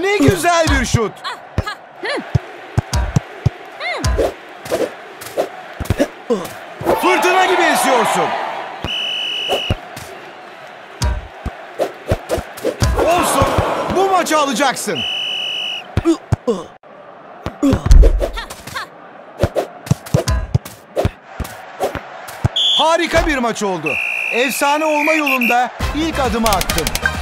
Ne güzel bir şut. Fırtına gibi esiyorsun. Olsun. Bu maçı alacaksın. Harika bir maç oldu. Efsane olma yolunda ilk adımı attım.